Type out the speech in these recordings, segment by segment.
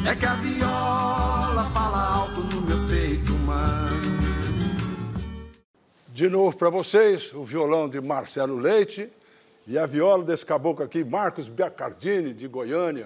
É que a viola fala alto no meu peito, mãe. De novo para vocês, o violão de Marcelo Leite e a viola desse caboclo aqui, Marcos Biacardini, de Goiânia.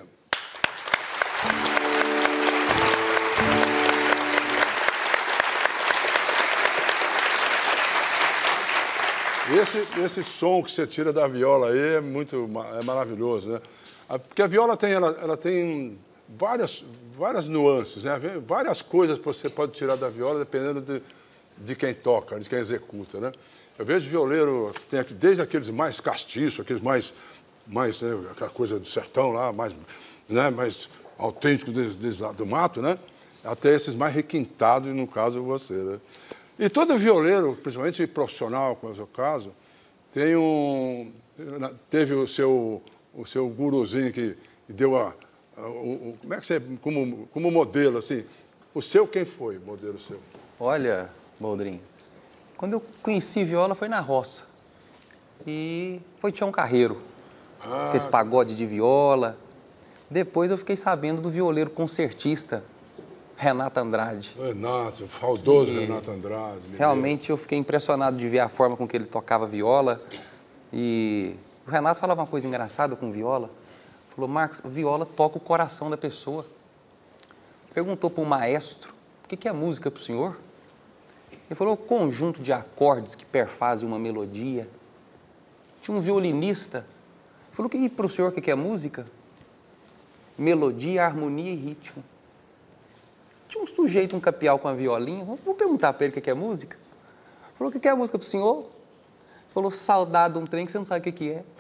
Esse som que você tira da viola aí é maravilhoso, né? Porque a viola ela tem várias nuances, né? Várias coisas que você pode tirar da viola dependendo de quem toca, de quem executa, né? Eu vejo violeiro, tem aqui, desde aqueles mais castiços, aqueles mais né, aquela coisa do sertão lá, mais autênticos desde lá do mato, né? Até esses mais requintados, no caso você, né? E todo violeiro, principalmente profissional, como é o seu caso, teve o seu guruzinho que deu como é que você, como modelo, assim, o seu quem foi, o modelo seu? Olha, Boldrin, quando eu conheci viola foi na roça. E foi Tião Carreiro, com esse pagode de viola. Depois eu fiquei sabendo do violeiro concertista, Renato Andrade. Renato, saudoso Renato Andrade. Realmente eu fiquei impressionado de ver a forma com que ele tocava viola. E o Renato falava uma coisa engraçada com viola. Falou, Marcos, viola toca o coração da pessoa. Perguntou para o maestro, o que é música para o senhor? Ele falou, o conjunto de acordes que perfazem uma melodia. Tinha um violinista, falou, para o senhor o que é música? Melodia, harmonia e ritmo. Tinha um sujeito, um capial com a violinha, vou perguntar para ele o que é música. Falou, o que é música para o senhor? Falou, saudade de um trem que você não sabe o que é.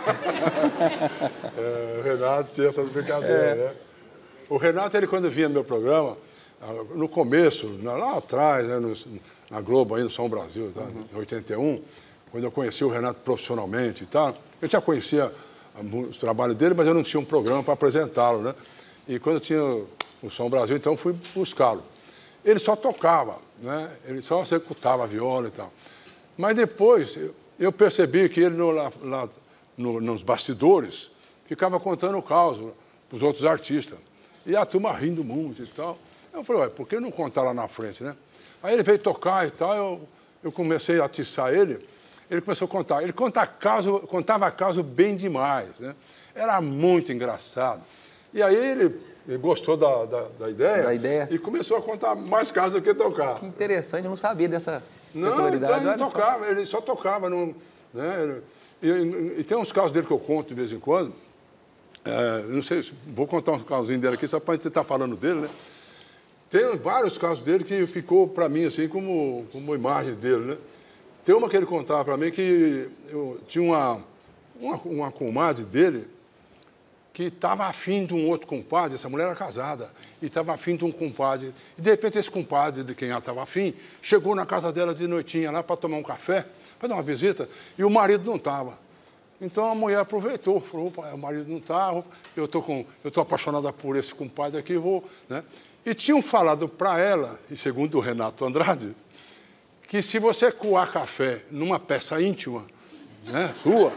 O Renato tinha essas brincadeiras, né? O Renato, ele quando vinha no meu programa, no começo, lá atrás, né, na Globo, aí no Som Brasil, tá, em 81, quando eu conheci o Renato profissionalmente e tal, eu já conhecia os trabalhos dele, mas eu não tinha um programa para apresentá-lo, né? E quando eu tinha o Som Brasil, então fui buscá-lo. Ele só tocava, né? Ele só executava a viola e tal. Mas depois eu percebi que ele nos bastidores ficava contando o caos para os outros artistas. E a turma rindo muito e tal. Eu falei, ué, por que não contar lá na frente, né? Aí ele veio tocar e tal, eu comecei a atiçar ele. Ele começou a contar. Ele contava caso bem demais, né? Era muito engraçado. E aí ele gostou da ideia e começou a contar mais casos do que tocar. Que interessante, eu não sabia dessa peculiaridade. Então ele tocava, ele só tocava. Né? E tem uns casos dele que eu conto de vez em quando. Não sei, vou contar uns casos dele aqui, só para a gente estar falando dele, né? Tem vários casos dele que ficou para mim assim como imagem dele, né? Tem uma que ele contava para mim que eu tinha uma comadre dele que estava afim de um outro compadre, essa mulher era casada, e estava afim de um compadre. E, de repente, esse compadre de quem ela estava afim chegou na casa dela de noitinha lá para tomar um café, para dar uma visita, e o marido não estava. Então, a mulher aproveitou, falou, o marido não está, eu tô apaixonada por esse compadre aqui, vou... Né? E tinham falado para ela, e segundo o Renato Andrade, que se você coar café numa peça íntima, né, sua,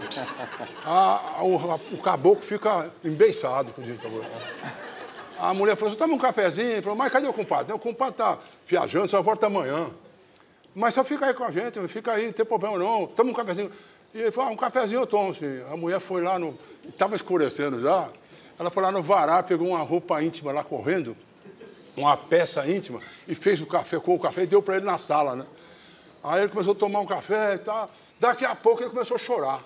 o caboclo fica embeiçado. A mulher falou, você toma um cafezinho? Ele falou, mas cadê o compadre? O compadre está viajando, só volta amanhã. Mas só fica aí com a gente, fica aí, não tem problema não, toma um cafezinho. E ele falou, um cafezinho eu tomo, sim. A mulher foi lá, estava escurecendo já, ela foi lá no varal, pegou uma roupa íntima lá correndo, uma peça íntima, e fez o café, com o café e deu para ele na sala, né? Aí ele começou a tomar um café e tal. Daqui a pouco ele começou a chorar.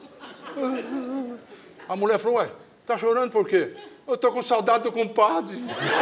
A mulher falou, ué, tá chorando por quê? Eu tô com saudade do compadre.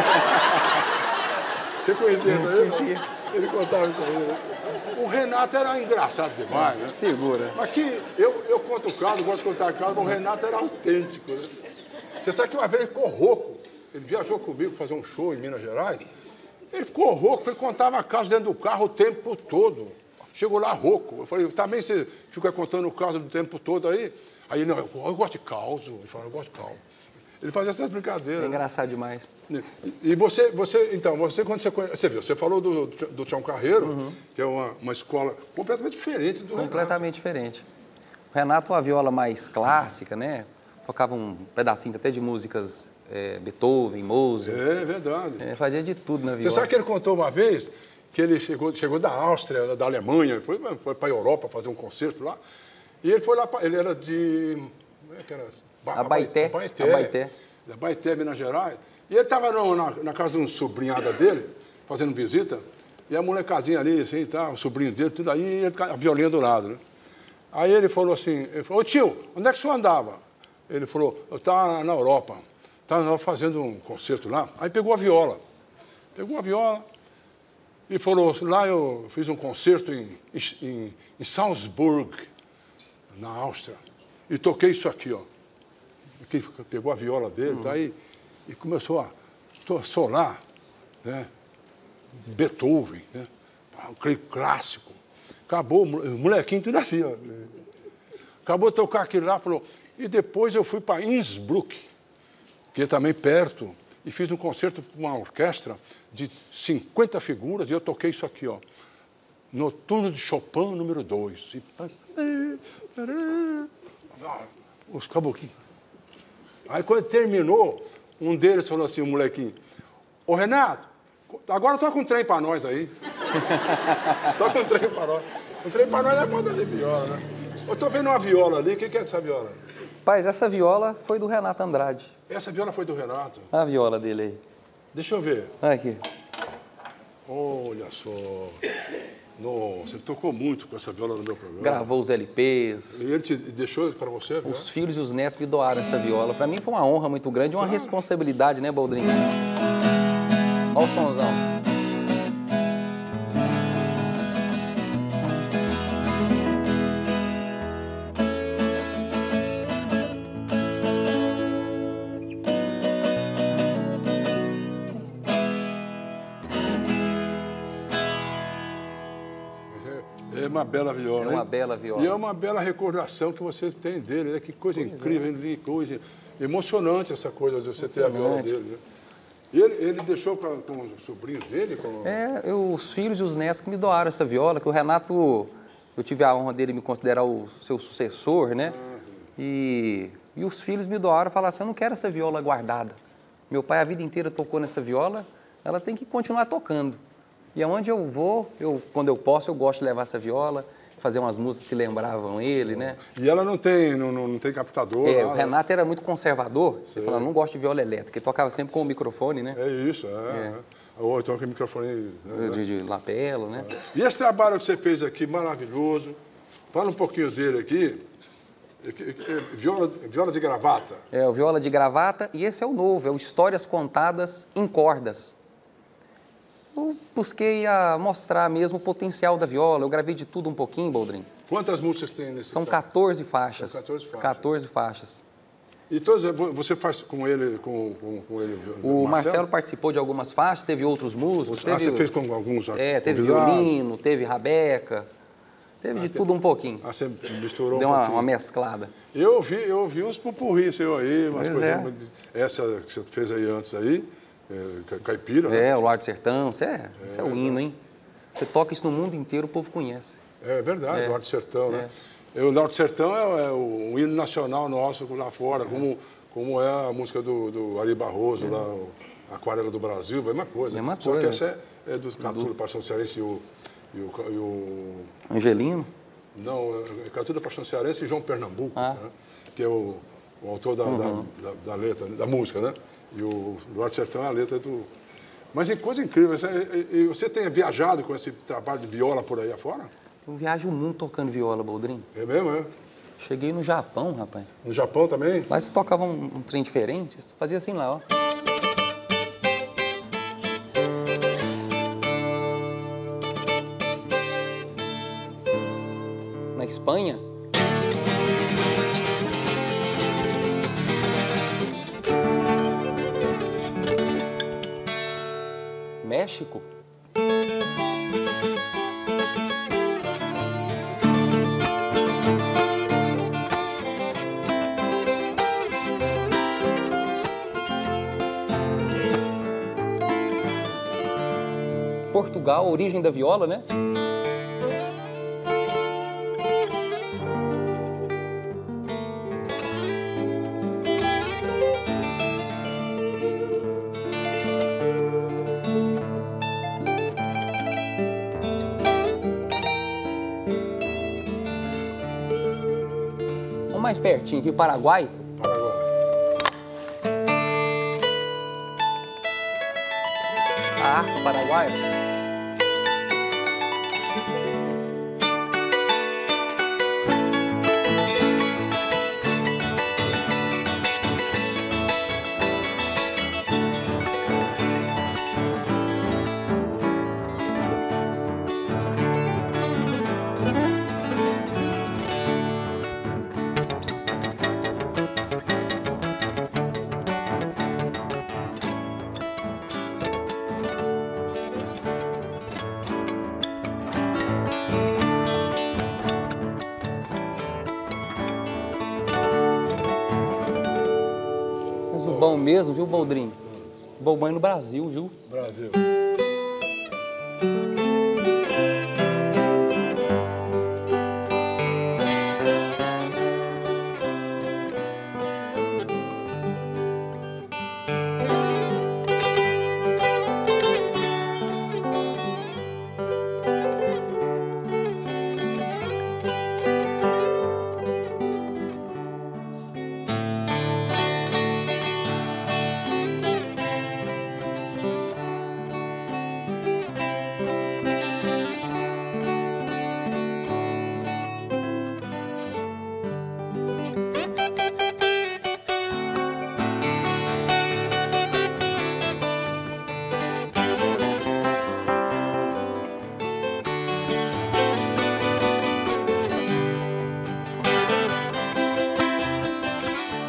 Você conhecia isso aí? Conhecia. Ele contava isso aí, né? O Renato era engraçado demais, né? Figura. Mas que eu conto o caso, gosto de contar o caso, mas o Renato era autêntico, né? Você sabe que uma vez ele ficou rouco. Ele viajou comigo fazer um show em Minas Gerais. Ele ficou rouco, ele contava casos dentro do carro o tempo todo. Chegou lá rouco. Eu falei, também você fica contando o caso do tempo todo aí? Aí, não, eu gosto de caos. Ele falou, eu gosto de caos. Ele fazia essas brincadeiras. É engraçado demais. E você quando você viu, você falou do Tião Carreiro, que é uma escola completamente diferente do Renato. Completamente diferente. O Renato, uma viola mais clássica, né? Tocava um pedacinho até de músicas Beethoven, Mozart. É verdade. Fazia de tudo na viola. Você sabe que ele contou uma vez que ele chegou da Áustria, da Alemanha, foi para a Europa fazer um concerto lá. E ele foi lá, ele era de... Como é que era? Abaeté. Da Abaeté, Minas Gerais. E ele estava na casa de uma sobrinhada dele, fazendo visita, e a molecadinha ali, assim, tá, o sobrinho dele, tudo aí, e ele, a violinha do lado, né? Aí ele falou assim, ô tio, onde é que o senhor andava? Ele falou, eu estava na Europa, estava fazendo um concerto lá. Aí pegou a viola e falou, lá eu fiz um concerto em Salzburg, na Áustria, e toquei isso aqui, ó. Aqui, pegou a viola dele, tá aí, e começou a solar, né? Beethoven, né? Um clássico. Acabou, o molequinho tudo assim, ó. Acabou de tocar aquilo lá, falou, e depois eu fui para Innsbruck, que é também perto, e fiz um concerto com uma orquestra de 50 figuras, e eu toquei isso aqui, ó. Noturno de Chopin, número 2. Os caboquinhos. Aí quando terminou, um deles falou assim, o molequinho, ô Renato, agora toca um trem para nós aí. Toca um trem para nós. Um trem para nós é moda de viola, né? Eu tô vendo uma viola ali, o que é essa viola? Paz, essa viola foi do Renato Andrade. Essa viola foi do Renato? A viola dele aí. Deixa eu ver. Aqui. Olha só. Nossa, ele tocou muito com essa viola no meu programa. Gravou os LPs. E ele te deixou para você? Os filhos e os netos me doaram essa viola. Para mim foi uma honra muito grande e uma responsabilidade, né, Boldrin? Olha o sonzão. É uma bela viola, É uma bela viola. E é uma bela recordação que você tem dele, né? Que coisa incrível, que coisa emocionante essa coisa de você ter a viola dele, né? E ele deixou com os sobrinhos dele? Os filhos e os netos que me doaram essa viola, que o Renato, eu tive a honra dele me considerar o seu sucessor, né? E os filhos me doaram e falaram assim, eu não quero essa viola guardada. Meu pai a vida inteira tocou nessa viola, ela tem que continuar tocando. E aonde eu vou, quando eu posso, eu gosto de levar essa viola, fazer umas músicas que lembravam ele, né? E ela não tem captador? O Renato era muito conservador, ele falava, não gosto de viola elétrica, ele tocava sempre com o microfone, né? É isso, Ou então com o microfone... Né? De lapela, né? E esse trabalho que você fez aqui, maravilhoso, fala um pouquinho dele aqui, viola de gravata. É, o viola de gravata, e esse é o novo, é o Histórias Contadas em Cordas. Eu busquei a mostrar mesmo o potencial da viola. Eu gravei de tudo um pouquinho, Boldrin. Quantas músicas tem nesse? São 14 faixas. São 14 faixas. 14 faixas. E todas você faz com ele, com ele? O Marcelo participou de algumas faixas, teve outros músicos. Você fez com alguns? Teve violino, teve rabeca, teve de tudo um pouquinho. Você misturou Deu um pouquinho. uma mesclada. Eu ouvi uns pupurri seu aí, umas coisas. Essa que você fez aí antes aí. Caipira, né? O Lar do Sertão, isso é o hino, hein? Você toca isso no mundo inteiro, o povo conhece. É verdade, o Lar do Sertão, né? O Lar do Sertão é o hino nacional nosso lá fora, como é a música do Ari Barroso, lá, Aquarela do Brasil, a mesma coisa. Mesma Só coisa. que essa é do Catu da Paixão Cearense e o... Angelino? Não, é Catu da Paixão Cearense e João Pernambuco, né? Que é o autor da letra, da música, né? E o Lar do Sertão é a letra do... Mas é coisa incrível. Você tem viajado com esse trabalho de viola por aí afora? Eu viajo o mundo tocando viola, Boldrin. É mesmo, é? Cheguei no Japão, rapaz. No Japão também? Lá eles tocavam um trem diferente, fazia assim lá, ó. Na Espanha... México. Portugal, origem da viola, né? mais pertinho aqui, o Paraguai. Paraguai. A arte do Paraguai. Mas o bom mesmo, viu, Boldrinho? Bom banho no Brasil, viu? Brasil.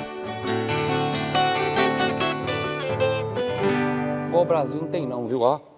Igual o Brasil não tem não, viu? Ó.